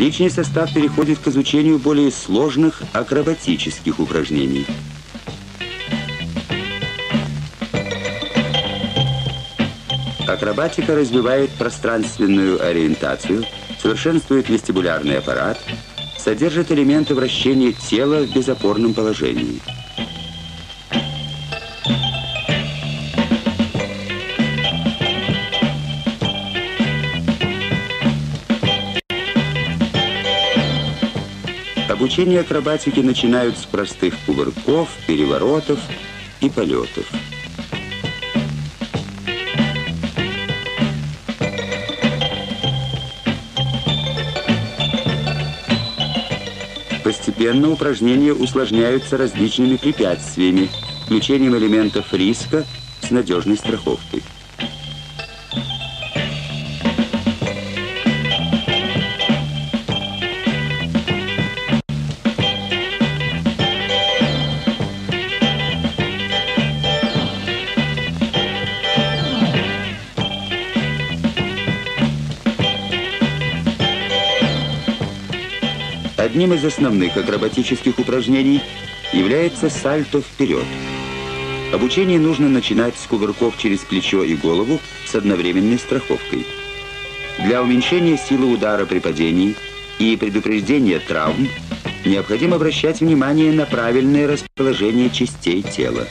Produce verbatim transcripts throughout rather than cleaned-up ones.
Личный состав переходит к изучению более сложных акробатических упражнений. Акробатика развивает пространственную ориентацию, совершенствует вестибулярный аппарат, содержит элементы вращения тела в безопорном положении. Обучение акробатике начинают с простых кувырков, переворотов и полетов. Постепенно упражнения усложняются различными препятствиями, включением элементов риска с надежной страховкой. Одним из основных акробатических упражнений является сальто вперед. Обучение нужно начинать с кувырков через плечо и голову с одновременной страховкой. Для уменьшения силы удара при падении и предупреждения травм необходимо обращать внимание на правильное расположение частей тела.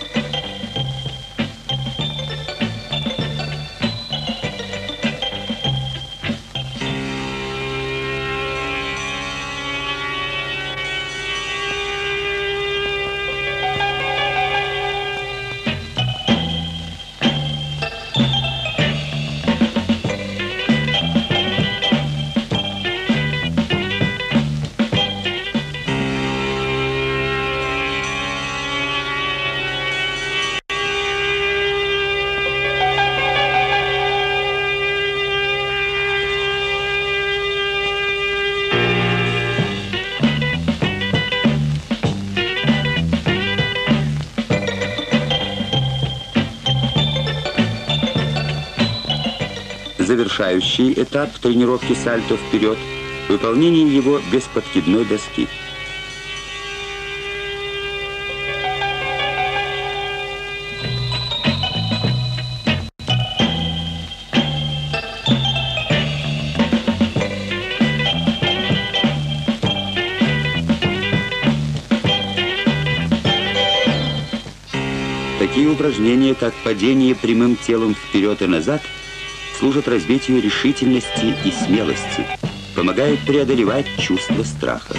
Завершающий этап тренировки сальто вперед – выполнение его без подкидной доски. Такие упражнения, как падение прямым телом вперед и назад, служат развитию решительности и смелости, помогают преодолевать чувство страха.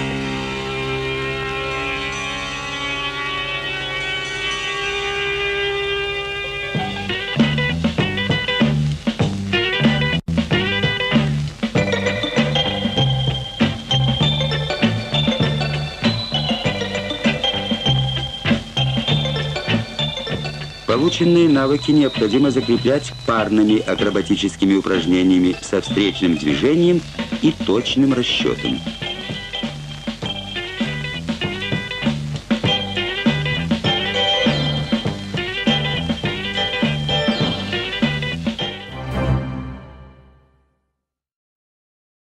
Полученные навыки необходимо закреплять парными акробатическими упражнениями со встречным движением и точным расчетом.